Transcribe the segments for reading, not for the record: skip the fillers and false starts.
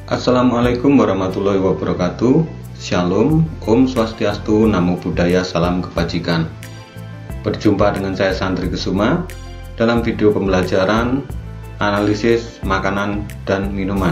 Assalamualaikum warahmatullahi wabarakatuh. Shalom, Om Swastiastu, Namo Buddhaya, Salam Kebajikan. Berjumpa dengan saya Santri Kesuma dalam video pembelajaran analisis makanan dan minuman.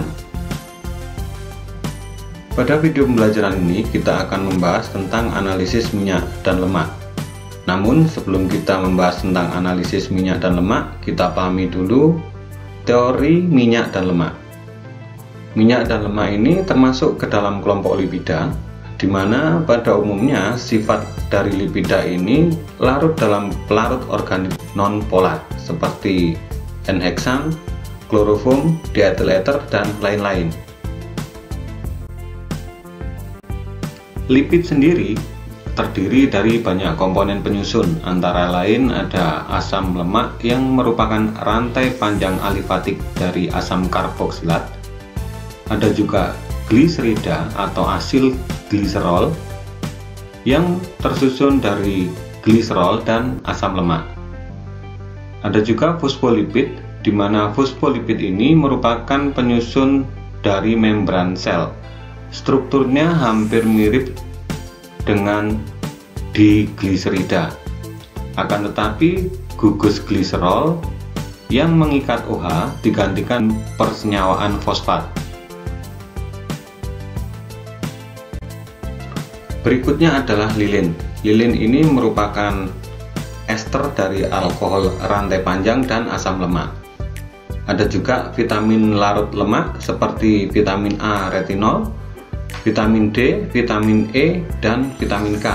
Pada video pembelajaran ini kita akan membahas tentang analisis minyak dan lemak. Namun sebelum kita membahas tentang analisis minyak dan lemak, kita pahami dulu teori minyak dan lemak. Minyak dan lemak ini termasuk ke dalam kelompok lipida, di mana pada umumnya sifat dari lipida ini larut dalam pelarut organik non-polar seperti N-heksan, kloroform, diethyl ether, dan lain-lain. Lipid sendiri terdiri dari banyak komponen penyusun, antara lain ada asam lemak yang merupakan rantai panjang alifatik dari asam karboksilat. Ada juga gliserida atau asil gliserol yang tersusun dari gliserol dan asam lemak. Ada juga fosfolipid, di mana fosfolipid ini merupakan penyusun dari membran sel. Strukturnya hampir mirip dengan digliserida. Akan tetapi gugus gliserol yang mengikat OH digantikan persenyawaan fosfat. Berikutnya adalah lilin. Lilin ini merupakan ester dari alkohol rantai panjang dan asam lemak. Ada juga vitamin larut lemak seperti vitamin A retinol, vitamin D, vitamin E, dan vitamin K.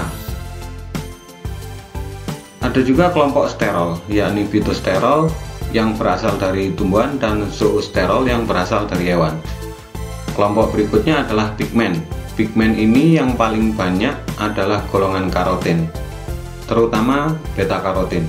Ada juga kelompok sterol, yakni fitosterol yang berasal dari tumbuhan dan zoosterol yang berasal dari hewan. Kelompok berikutnya adalah pigmen. Pigmen ini yang paling banyak adalah golongan karoten, terutama beta karoten.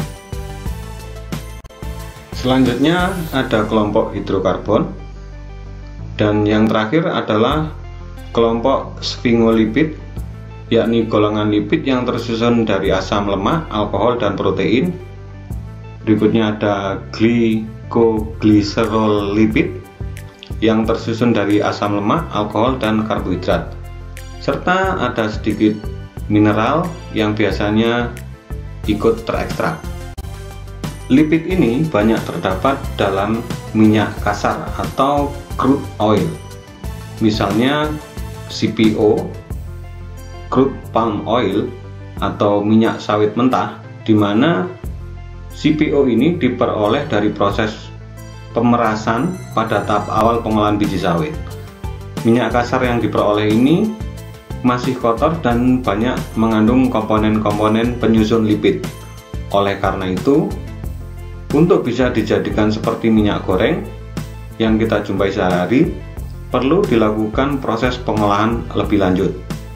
Selanjutnya ada kelompok hidrokarbon, dan yang terakhir adalah kelompok sphingolipid, yakni golongan lipid yang tersusun dari asam lemak, alkohol, dan protein. Berikutnya ada glycoglycerol-lipid yang tersusun dari asam lemak, alkohol, dan karbohidrat. Serta ada sedikit mineral yang biasanya ikut terekstrak. Lipid ini banyak terdapat dalam minyak kasar atau crude oil, misalnya CPO, crude palm oil, atau minyak sawit mentah, di mana CPO ini diperoleh dari proses pemerasan pada tahap awal pengolahan biji sawit. Minyak kasar yang diperoleh ini masih kotor dan banyak mengandung komponen-komponen penyusun lipid. Oleh karena itu, untuk bisa dijadikan seperti minyak goreng yang kita jumpai sehari, perlu dilakukan proses pengolahan lebih lanjut.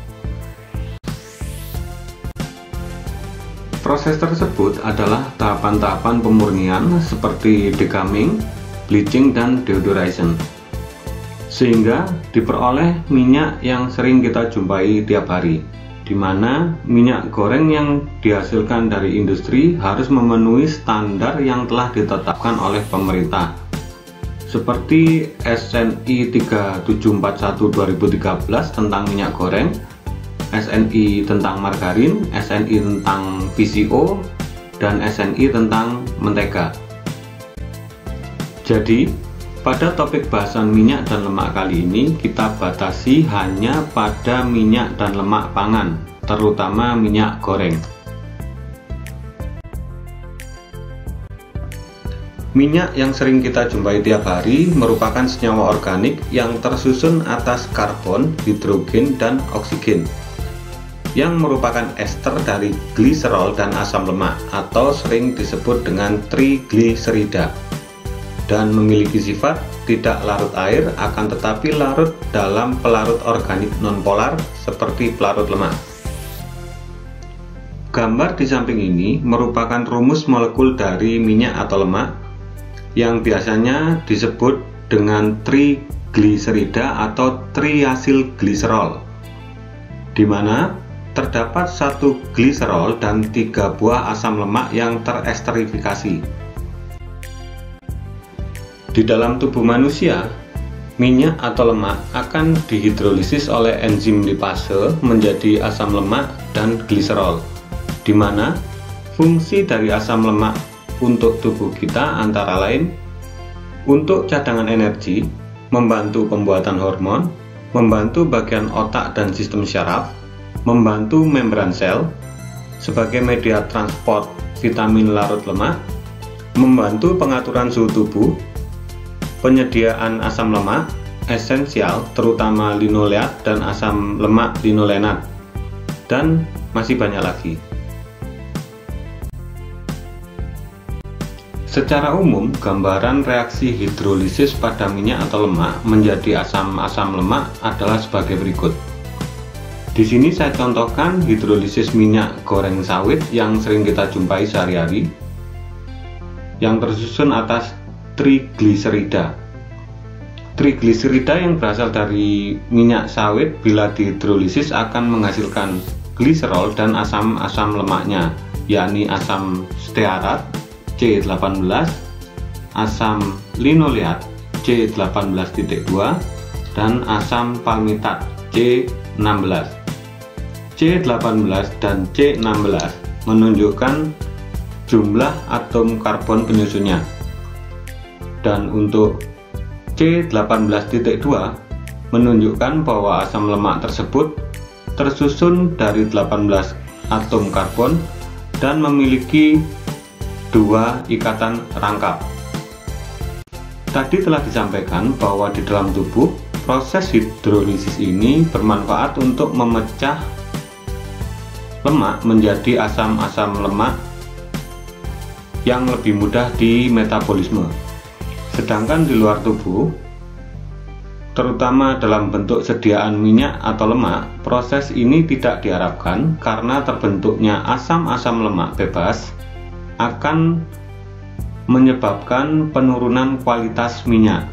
Proses tersebut adalah tahapan-tahapan pemurnian seperti degumming, bleaching, dan deodorization, sehingga diperoleh minyak yang sering kita jumpai tiap hari, di mana minyak goreng yang dihasilkan dari industri harus memenuhi standar yang telah ditetapkan oleh pemerintah, seperti SNI 3741/2013 tentang minyak goreng, SNI tentang margarin, SNI tentang VCO, dan SNI tentang mentega. Jadi, pada topik bahasan minyak dan lemak kali ini, kita batasi hanya pada minyak dan lemak pangan, terutama minyak goreng. Minyak yang sering kita jumpai tiap hari merupakan senyawa organik yang tersusun atas karbon, hidrogen, dan oksigen, yang merupakan ester dari gliserol dan asam lemak, atau sering disebut dengan trigliserida, dan memiliki sifat tidak larut air, akan tetapi larut dalam pelarut organik non-polar seperti pelarut lemak. Gambar di samping ini merupakan rumus molekul dari minyak atau lemak yang biasanya disebut dengan trigliserida atau triasilgliserol, di mana terdapat satu gliserol dan 3 buah asam lemak yang teresterifikasi. Di dalam tubuh manusia, Minyak atau lemak akan dihidrolisis oleh enzim lipase menjadi asam lemak dan gliserol, di mana fungsi dari asam lemak untuk tubuh kita antara lain untuk cadangan energi, membantu pembuatan hormon, membantu bagian otak dan sistem syaraf, membantu membran sel, sebagai media transport vitamin larut lemak, membantu pengaturan suhu tubuh, penyediaan asam lemak esensial terutama linoleat dan asam lemak linolenat, dan masih banyak lagi. Secara umum, gambaran reaksi hidrolisis pada minyak atau lemak menjadi asam-asam lemak adalah sebagai berikut. Di sini saya contohkan hidrolisis minyak goreng sawit yang sering kita jumpai sehari-hari, yang tersusun atas trigliserida. Trigliserida yang berasal dari minyak sawit bila dihidrolisis akan menghasilkan gliserol dan asam-asam lemaknya, yakni asam stearat C18, asam linoleat C18.2, dan asam palmitat C16. C18 dan C16 menunjukkan jumlah atom karbon penyusunnya, dan untuk C18.2 menunjukkan bahwa asam lemak tersebut tersusun dari 18 atom karbon dan memiliki 2 ikatan rangkap. Tadi telah disampaikan bahwa di dalam tubuh proses hidrolisis ini bermanfaat untuk memecah lemak menjadi asam-asam lemak yang lebih mudah di metabolisme. Sedangkan di luar tubuh, terutama dalam bentuk sediaan minyak atau lemak, proses ini tidak diharapkan karena terbentuknya asam-asam lemak bebas akan menyebabkan penurunan kualitas minyak.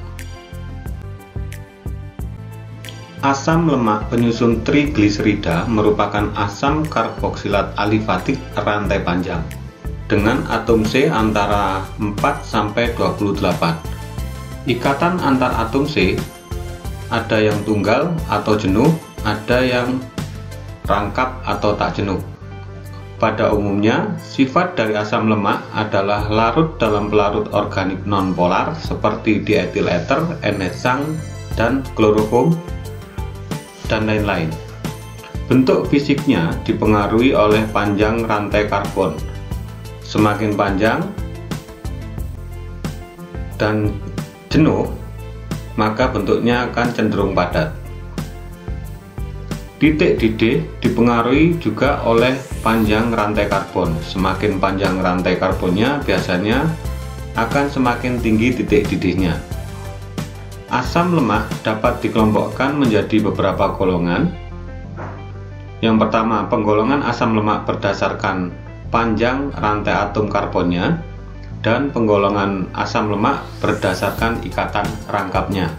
Asam lemak penyusun trigliserida merupakan asam karboksilat alifatik rantai panjang dengan atom C antara 4 sampai 28. Ikatan antar atom C ada yang tunggal atau jenuh, ada yang rangkap atau tak jenuh. Pada umumnya, sifat dari asam lemak adalah larut dalam pelarut organik nonpolar seperti diethil ether, NH, dan kloroform, dan lain-lain. Bentuk fisiknya dipengaruhi oleh panjang rantai karbon. Semakin panjang dan jenuh, maka bentuknya akan cenderung padat. Titik didih dipengaruhi juga oleh panjang rantai karbon. Semakin panjang rantai karbonnya, biasanya akan semakin tinggi titik didihnya. Asam lemak dapat dikelompokkan menjadi beberapa golongan. Yang pertama, penggolongan asam lemak berdasarkan panjang rantai atom karbonnya, dan penggolongan asam lemak berdasarkan ikatan rangkapnya.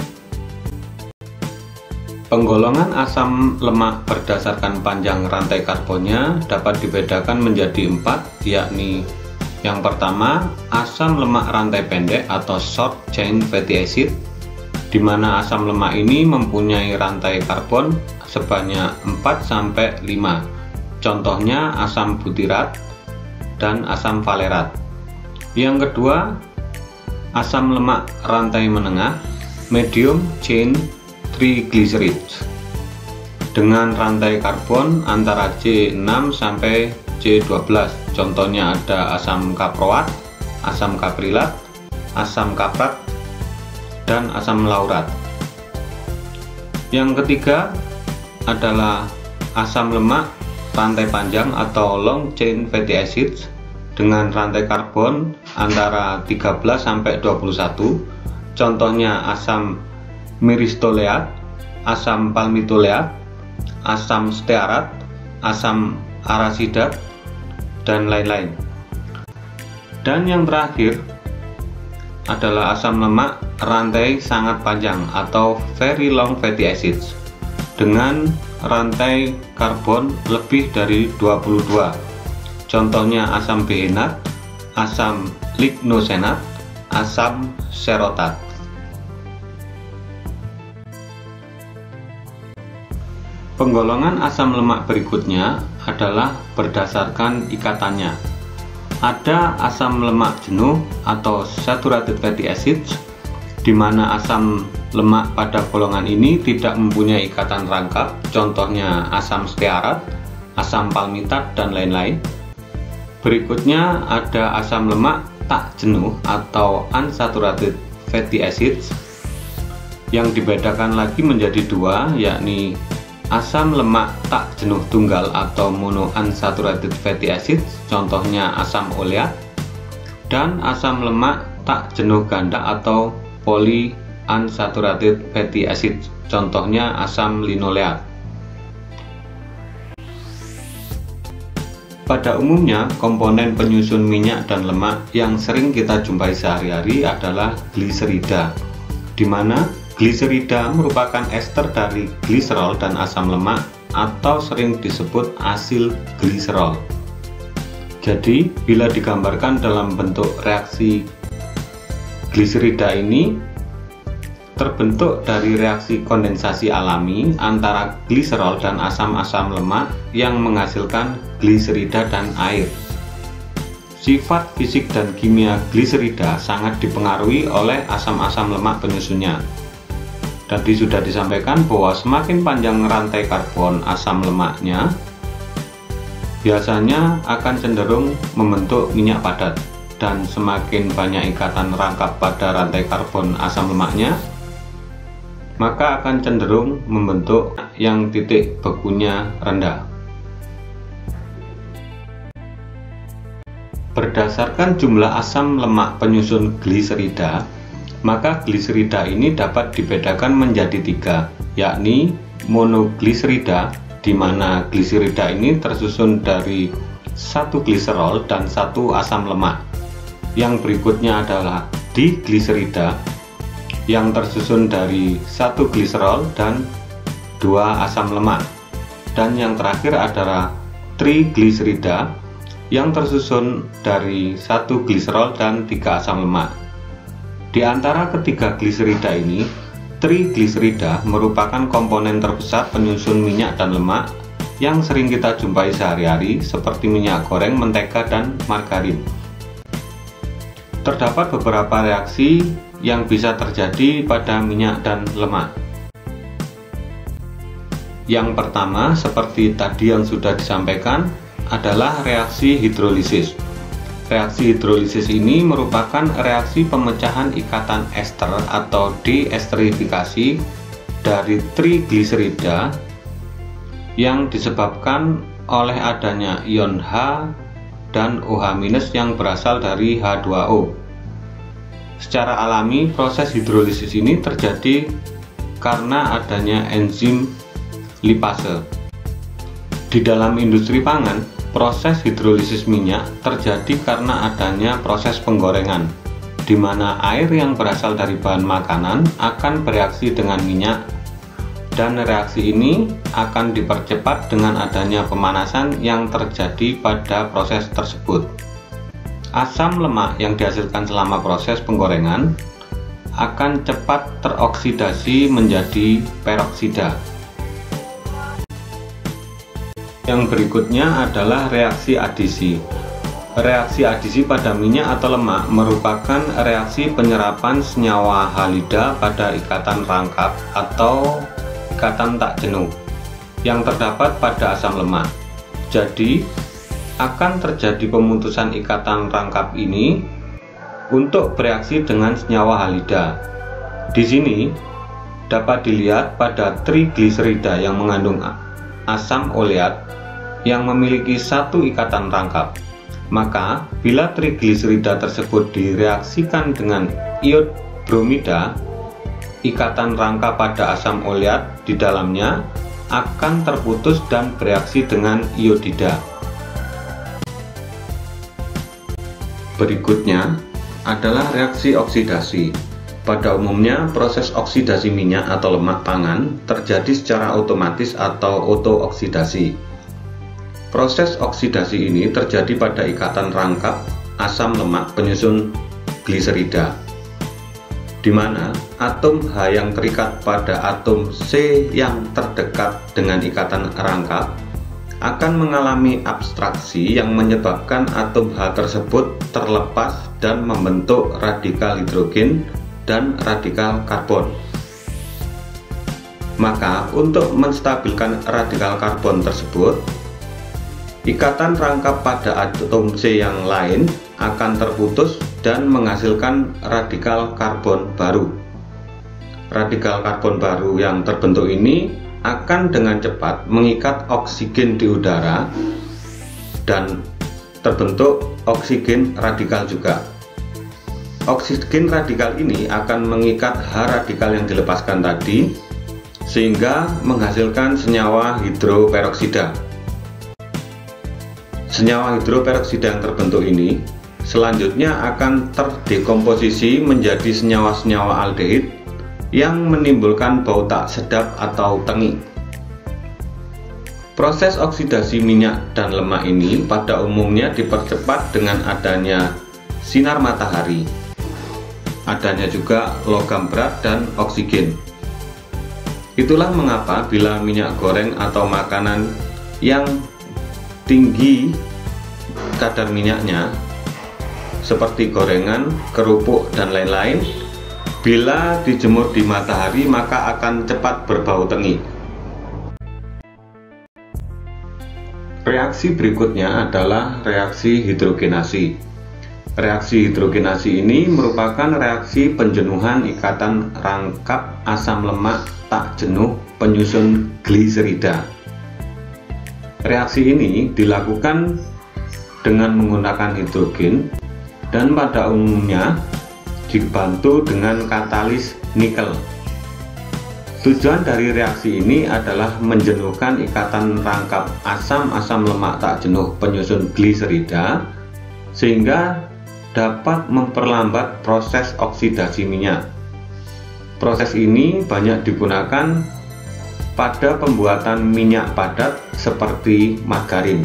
Penggolongan asam lemak berdasarkan panjang rantai karbonnya dapat dibedakan menjadi 4, yakni yang pertama, asam lemak rantai pendek atau short chain fatty acid, di mana asam lemak ini mempunyai rantai karbon sebanyak 4-5. Contohnya asam butirat dan asam valerat. Yang kedua, asam lemak rantai menengah, medium chain triglycerides, dengan rantai karbon antara C6 sampai C12. Contohnya ada asam kaproat, asam kaprilat, asam kaprat, dan asam laurat. Yang ketiga adalah asam lemak rantai panjang atau long chain fatty acids dengan rantai karbon antara 13 sampai 21. Contohnya asam myristoleat, asam palmitoleat, asam stearat, asam arasidat, dan lain-lain. Dan yang terakhir adalah asam lemak rantai sangat panjang atau very long fatty acids dengan rantai karbon lebih dari 22. Contohnya asam behenat, asam lignosenat, asam serotat. Penggolongan asam lemak berikutnya adalah berdasarkan ikatannya. Ada asam lemak jenuh atau saturated fatty acids, di mana asam lemak pada golongan ini tidak mempunyai ikatan rangkap, contohnya asam stearat, asam palmitat, dan lain-lain. Berikutnya ada asam lemak tak jenuh atau unsaturated fatty acids, yang dibedakan lagi menjadi dua, yakni asam lemak tak jenuh tunggal atau monounsaturated fatty acids, contohnya asam oleat, dan asam lemak tak jenuh ganda atau polyunsaturated fatty acids, contohnya asam linoleat. Pada umumnya, komponen penyusun minyak dan lemak yang sering kita jumpai sehari-hari adalah gliserida, di mana gliserida merupakan ester dari gliserol dan asam lemak atau sering disebut asil gliserol. Jadi, bila digambarkan dalam bentuk reaksi gliserida ini terbentuk dari reaksi kondensasi alami antara gliserol dan asam-asam lemak yang menghasilkan gliserida dan air. Sifat fisik dan kimia gliserida sangat dipengaruhi oleh asam-asam lemak penyusunnya. Tadi sudah disampaikan bahwa semakin panjang rantai karbon asam lemaknya, biasanya akan cenderung membentuk minyak padat, dan semakin banyak ikatan rangkap pada rantai karbon asam lemaknya, maka akan cenderung membentuk yang titik bekunya rendah. Berdasarkan jumlah asam lemak penyusun gliserida, maka gliserida ini dapat dibedakan menjadi tiga, yakni monogliserida, di mana gliserida ini tersusun dari satu gliserol dan satu asam lemak. Yang berikutnya adalah digliserida, yang tersusun dari satu gliserol dan dua asam lemak. Dan yang terakhir adalah trigliserida, yang tersusun dari satu gliserol dan tiga asam lemak. Di antara ketiga gliserida ini, trigliserida merupakan komponen terbesar penyusun minyak dan lemak yang sering kita jumpai sehari-hari seperti minyak goreng, mentega, dan margarin. Terdapat beberapa reaksi yang bisa terjadi pada minyak dan lemak. Yang pertama, seperti tadi yang sudah disampaikan, adalah reaksi hidrolisis. Reaksi hidrolisis ini merupakan reaksi pemecahan ikatan ester atau deesterifikasi dari trigliserida yang disebabkan oleh adanya ion H dan OH- yang berasal dari H2O. Secara alami, proses hidrolisis ini terjadi karena adanya enzim lipase. Di dalam industri pangan, proses hidrolisis minyak terjadi karena adanya proses penggorengan, di mana air yang berasal dari bahan makanan akan bereaksi dengan minyak, dan reaksi ini akan dipercepat dengan adanya pemanasan yang terjadi pada proses tersebut. Asam lemak yang dihasilkan selama proses penggorengan akan cepat teroksidasi menjadi peroksida. Yang berikutnya adalah reaksi adisi. Reaksi adisi pada minyak atau lemak merupakan reaksi penyerapan senyawa halida pada ikatan rangkap atau ikatan tak jenuh yang terdapat pada asam lemak. Jadi, akan terjadi pemutusan ikatan rangkap ini untuk bereaksi dengan senyawa halida. Di sini dapat dilihat pada trigliserida yang mengandung asam oleat yang memiliki satu ikatan rangkap. Maka, bila trigliserida tersebut direaksikan dengan iod bromida, ikatan rangkap pada asam oleat di dalamnya akan terputus dan bereaksi dengan iodida. Berikutnya adalah reaksi oksidasi. Pada umumnya, proses oksidasi minyak atau lemak pangan terjadi secara otomatis atau otooksidasi. Proses oksidasi ini terjadi pada ikatan rangkap asam lemak penyusun gliserida. di mana atom H yang terikat pada atom C yang terdekat dengan ikatan rangkap akan mengalami abstraksi yang menyebabkan atom H tersebut terlepas dan membentuk radikal hidrogen dan radikal karbon. Maka untuk menstabilkan radikal karbon tersebut, ikatan rangkap pada atom C yang lain akan terputus dan menghasilkan radikal karbon baru. Radikal karbon baru yang terbentuk ini akan dengan cepat mengikat oksigen di udara dan terbentuk oksigen radikal juga. Oksigen radikal ini akan mengikat H radikal yang dilepaskan tadi sehingga menghasilkan senyawa hidroperoksida. Senyawa hidroperoksida yang terbentuk ini selanjutnya akan terdekomposisi menjadi senyawa-senyawa aldehid yang menimbulkan bau tak sedap atau tengi. Proses oksidasi minyak dan lemak ini pada umumnya dipercepat dengan adanya sinar matahari, adanya juga logam berat dan oksigen. Itulah mengapa bila minyak goreng atau makanan yang tinggi kadar minyaknya seperti gorengan, kerupuk, dan lain-lain, bila dijemur di matahari maka akan cepat berbau tengi. Reaksi berikutnya adalah reaksi hidrogenasi. Reaksi hidrogenasi ini merupakan reaksi penjenuhan ikatan rangkap asam lemak tak jenuh penyusun gliserida. Reaksi ini dilakukan dengan menggunakan hidrogen dan pada umumnya dibantu dengan katalis nikel. Tujuan dari reaksi ini adalah menjenuhkan ikatan rangkap asam lemak tak jenuh penyusun gliserida sehingga dapat memperlambat proses oksidasi minyak. Proses ini banyak digunakan pada pembuatan minyak padat seperti margarin.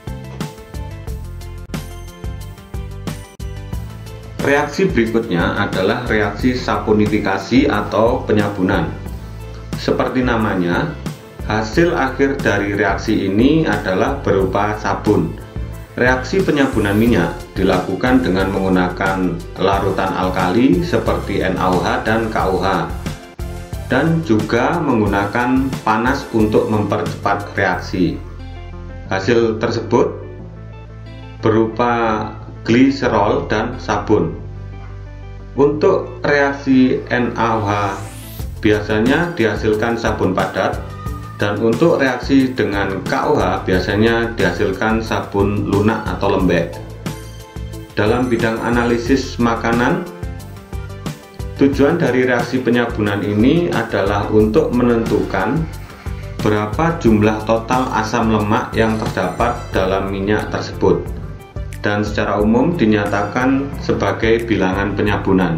Reaksi berikutnya adalah reaksi saponifikasi atau penyabunan. Seperti namanya, hasil akhir dari reaksi ini adalah berupa sabun. Reaksi penyabunan minyak dilakukan dengan menggunakan larutan alkali seperti NaOH dan KOH dan juga menggunakan panas untuk mempercepat reaksi. Hasil tersebut berupa gliserol dan sabun. Untuk reaksi NaOH biasanya dihasilkan sabun padat, dan untuk reaksi dengan KOH biasanya dihasilkan sabun lunak atau lembek. Dalam bidang analisis makanan, tujuan dari reaksi penyabunan ini adalah untuk menentukan berapa jumlah total asam lemak yang terdapat dalam minyak tersebut, dan secara umum dinyatakan sebagai bilangan penyabunan.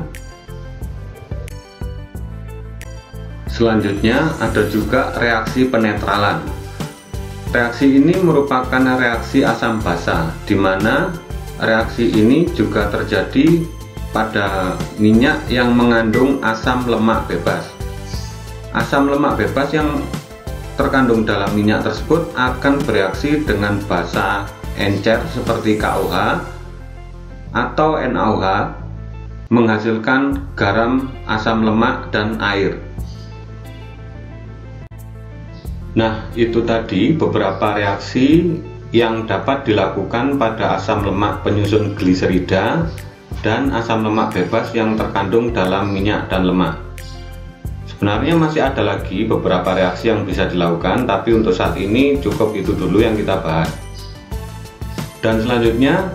Selanjutnya ada juga reaksi penetralan. Reaksi ini merupakan reaksi asam basa, di mana reaksi ini juga terjadi pada minyak yang mengandung asam lemak bebas. Asam lemak bebas yang terkandung dalam minyak tersebut akan bereaksi dengan basa encer seperti KOH atau NaOH menghasilkan garam, asam lemak, dan air. Nah, itu tadi beberapa reaksi yang dapat dilakukan pada asam lemak penyusun gliserida dan asam lemak bebas yang terkandung dalam minyak dan lemak. Sebenarnya masih ada lagi beberapa reaksi yang bisa dilakukan, tapi untuk saat ini cukup itu dulu yang kita bahas. Dan selanjutnya,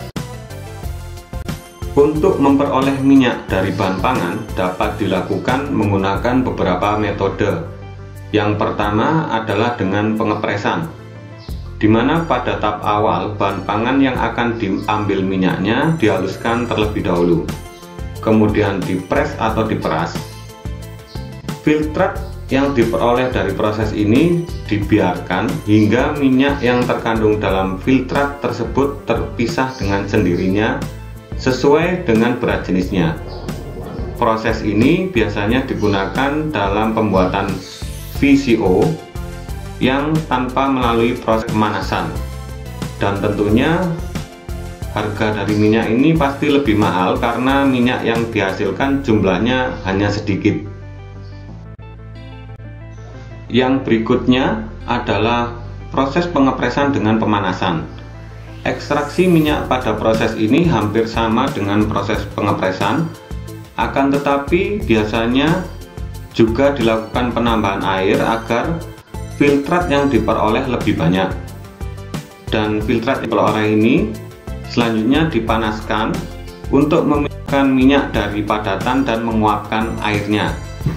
untuk memperoleh minyak dari bahan pangan dapat dilakukan menggunakan beberapa metode. Yang pertama adalah dengan pengepresan, di mana pada tahap awal bahan pangan yang akan diambil minyaknya dihaluskan terlebih dahulu, kemudian dipres atau diperas. Filtrat yang diperoleh dari proses ini dibiarkan hingga minyak yang terkandung dalam filtrat tersebut terpisah dengan sendirinya sesuai dengan berat jenisnya. proses ini biasanya digunakan dalam pembuatan VCO yang tanpa melalui proses pemanasan, dan tentunya harga dari minyak ini pasti lebih mahal karena minyak yang dihasilkan jumlahnya hanya sedikit. Yang berikutnya adalah proses pengepresan dengan pemanasan. Ekstraksi minyak pada proses ini hampir sama dengan proses pengepresan, akan tetapi biasanya juga dilakukan penambahan air agar filtrat yang diperoleh lebih banyak. Dan filtrat yang diperoleh ini selanjutnya dipanaskan untuk memisahkan minyak dari padatan dan menguapkan airnya.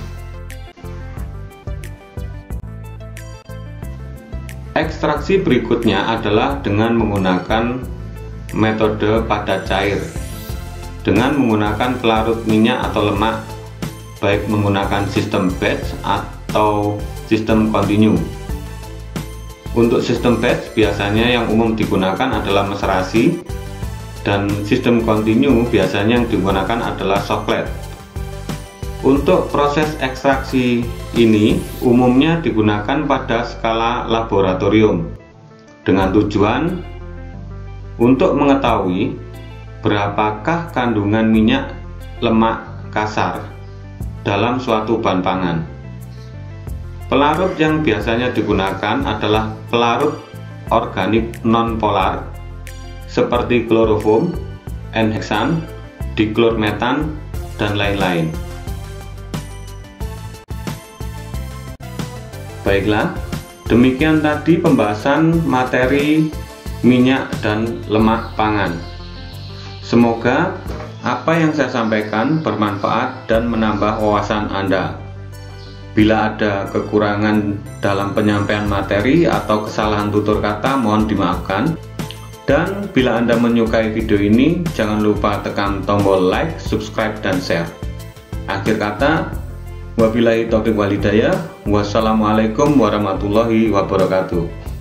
Ekstraksi berikutnya adalah dengan menggunakan metode padat cair dengan menggunakan pelarut minyak atau lemak, baik menggunakan sistem batch atau sistem kontinu. Untuk sistem batch biasanya yang umum digunakan adalah meserasi, dan sistem kontinu biasanya yang digunakan adalah soklet. Untuk proses ekstraksi ini umumnya digunakan pada skala laboratorium dengan tujuan untuk mengetahui berapakah kandungan minyak lemak kasar dalam suatu bahan pangan. Pelarut yang biasanya digunakan adalah pelarut organik non-polar seperti kloroform, N-heksan, diklormetan, dan lain-lain. Baiklah, demikian tadi pembahasan materi minyak dan lemak pangan. Semoga apa yang saya sampaikan bermanfaat dan menambah wawasan Anda. Bila ada kekurangan dalam penyampaian materi atau kesalahan tutur kata, mohon dimaafkan. Dan bila Anda menyukai video ini, jangan lupa tekan tombol like, subscribe, dan share. Akhir kata, wabillahi taufiq wal hidayah. Wassalamualaikum warahmatullahi wabarakatuh.